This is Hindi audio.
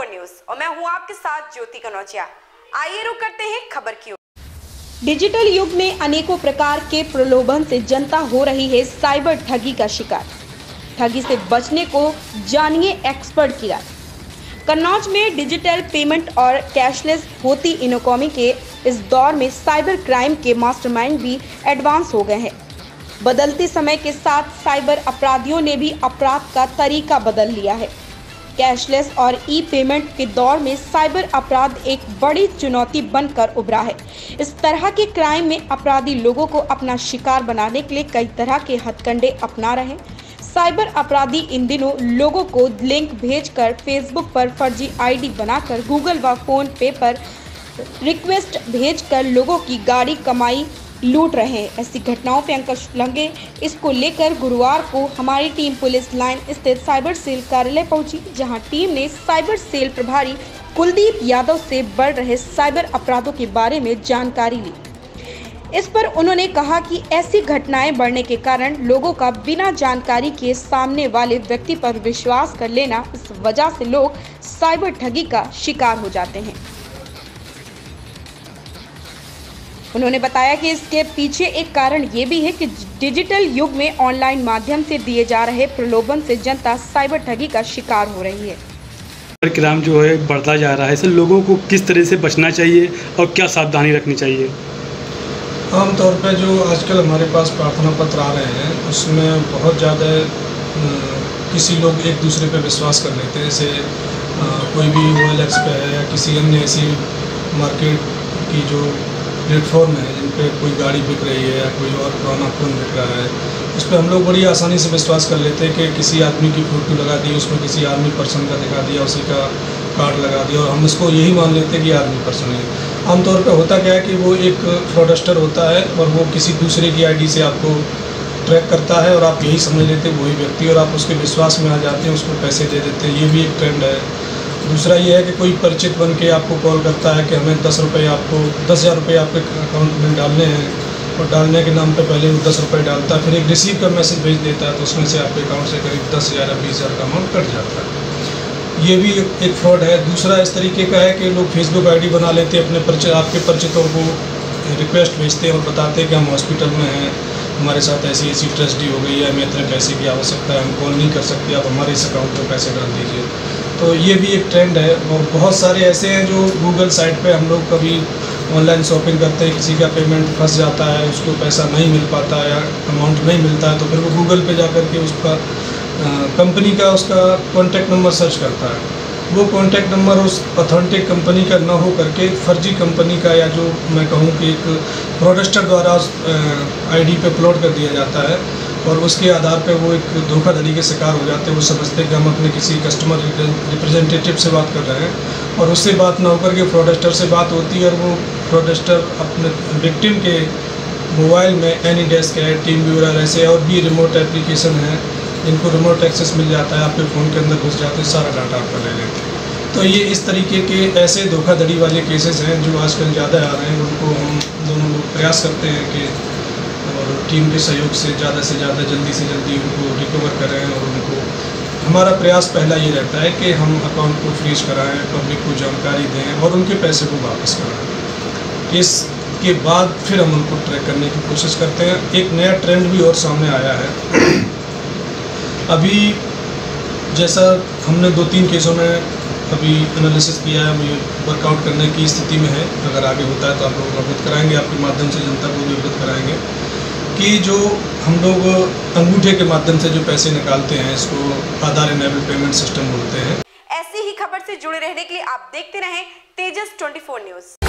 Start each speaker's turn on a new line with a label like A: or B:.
A: न्यूज और मैं हूं आपके साथ ज्योति कनौजिया। आइए रुक करते हैं खबर की ओर।
B: डिजिटल युग में अनेकों प्रकार के प्रलोभन से जनता हो रही है साइबर ठगी का शिकार। ठगी से बचने को जानिए एक्सपर्ट की राय। कन्नौज में डिजिटल पेमेंट और कैशलेस होती इकोनॉमी के इस दौर में साइबर क्राइम के मास्टरमाइंड भी एडवांस हो गए हैं। बदलते समय के साथ साइबर अपराधियों ने भी अपराध का तरीका बदल लिया है। कैशलेस और ई पेमेंट के दौर में साइबर अपराध एक बड़ी चुनौती बनकर उभरा है। इस तरह के क्राइम में अपराधी लोगों को अपना शिकार बनाने के लिए कई तरह के हथकंडे अपना रहे हैं। साइबर अपराधी इन दिनों लोगों को लिंक भेजकर फेसबुक पर फर्जी आईडी बनाकर गूगल व फोन पे पर रिक्वेस्ट भेजकर लोगों की गाड़ी कमाई लूट रहे हैं। ऐसी घटनाओं पर अंकुश लगे इसको लेकर गुरुवार को हमारी टीम पुलिस लाइन स्थित साइबर सेल कार्यालय पहुंची, जहां टीम ने साइबर सेल प्रभारी कुलदीप यादव से बढ़ रहे साइबर अपराधों के बारे में जानकारी ली। इस पर उन्होंने कहा कि ऐसी घटनाएं बढ़ने के कारण लोगों का बिना जानकारी के सामने वाले व्यक्ति पर विश्वास कर लेना, इस वजह से लोग साइबर ठगी का शिकार हो जाते हैं। उन्होंने बताया कि इसके पीछे एक कारण ये भी है कि डिजिटल युग में ऑनलाइन माध्यम से दिए जा रहे प्रलोभन से जनता साइबर ठगी का शिकार हो रही है।
C: साइबर क्राइम जो है बढ़ता जा रहा है, इससे लोगों को किस तरह से बचना चाहिए और क्या सावधानी रखनी चाहिए?
D: आमतौर पर जो आजकल हमारे पास प्रार्थना पत्र आ रहे हैं उसमें बहुत ज़्यादा किसी लोग एक दूसरे पर विश्वास कर लेते हैं। जैसे कोई भी OLX पे है या किसी अन्य ऐसी मार्केट की जो प्लेटफॉर्म है जिन पे कोई गाड़ी बिक रही है या कोई और पुराना फ़ोन बिक रहा है, उस पर हम लोग बड़ी आसानी से विश्वास कर लेते हैं कि किसी आदमी की फ़ोटो लगा दी, उसमें किसी आर्मी पर्सन का दिखा दिया, उसी का कार्ड लगा दिया और हम इसको यही मान लेते हैं कि आर्मी पर्सन है। आमतौर पर होता क्या है कि वो एक फ्रॉडस्टर होता है और वो किसी दूसरे की आईडी से आपको ट्रैक करता है और आप यही समझ लेते हैं वही व्यक्ति और आप उसके विश्वास में आ जाते हैं, उसको पैसे दे देते हैं। ये भी एक ट्रेंड है। दूसरा ये है कि कोई परिचित बन के आपको कॉल करता है कि हमें 10,000 रुपये आपके अकाउंट में डालने हैं और डालने के नाम पे पहले वो 10 रुपये डालता है, फिर एक रिसीव का मैसेज भेज देता है तो उसमें से आपके अकाउंट से करीब 10,000 या 20,000 का अमाउंट कट जाता है। ये भी एक फ्रॉड है। दूसरा इस तरीके का है कि लोग फेसबुक आईडी बना लेते हैं, आपके परिचितों को रिक्वेस्ट भेजते हैं और बताते हैं कि हम हॉस्पिटल में हैं, हमारे साथ ऐसी ऐसी ट्रेजेडी हो गई है, हमें इतने पैसे की आवश्यकता है, हम कॉल नहीं कर सकते, आप हमारे इस अकाउंट में पैसे डाल दीजिए। तो ये भी एक ट्रेंड है और बहुत सारे ऐसे हैं जो गूगल साइट पे हम लोग कभी ऑनलाइन शॉपिंग करते हैं, किसी का पेमेंट फंस जाता है, उसको पैसा नहीं मिल पाता या अमाउंट नहीं मिलता है तो फिर वो गूगल पे जा कर के उसका कंपनी का उसका कॉन्टैक्ट नंबर सर्च करता है। वो कॉन्टैक्ट नंबर उस ऑथेंटिक कंपनी का न हो करके फर्जी कंपनी का या जो मैं कहूँ कि एक फ्रॉडस्टर द्वारा आईडी पे अपलोड कर दिया जाता है और उसके आधार पे वो एक धोखाधड़ी के शिकार हो जाते हैं। वो समझते हैं कि हम अपने किसी कस्टमर रिप्रेजेंटेटिव से बात कर रहे हैं और उससे बात ना होकर के फ्रॉडस्टर से बात होती है और वो फ्रॉडस्टर अपने विक्टिम के मोबाइल में AnyDesk है, TeamViewer ऐसे और भी रिमोट एप्लीकेशन हैं जिनको रिमोट एक्सेस मिल जाता है, आपके फ़ोन के अंदर घुस जाते हैं, सारा डाटा आपका ले लेते हैं। तो ये इस तरीके के ऐसे धोखाधड़ी वाले केसेस हैं जो आजकल ज़्यादा आ रहे हैं। उनको हम दोनों लोग प्रयास करते हैं कि और टीम के सहयोग से ज़्यादा जल्दी से जल्दी उनको रिकवर करें और उनको हमारा प्रयास पहला ये रहता है कि हम अकाउंट को फ्रीज कराएं, पब्लिक को जानकारी दें और उनके पैसे को वापस कराएं। इसके बाद फिर हम उनको ट्रैक करने की कोशिश करते हैं। एक नया ट्रेंड भी और सामने आया है। अभी जैसा हमने 2-3 केसों में अभी एनालिसिस किया है, हम ये वर्कआउट करने की स्थिति में है। अगर आगे होता है तो आप लोगों को अवगत कराएंगे, आपके माध्यम से जनता को भी अवगत कराएंगे कि जो हम लोग अंगूठे के माध्यम से जो पैसे निकालते हैं इसको आधार इनेबल पेमेंट सिस्टम बोलते हैं।
A: ऐसी ही खबर से जुड़े रहने के लिए आप देखते रहें तेजस 24 न्यूज।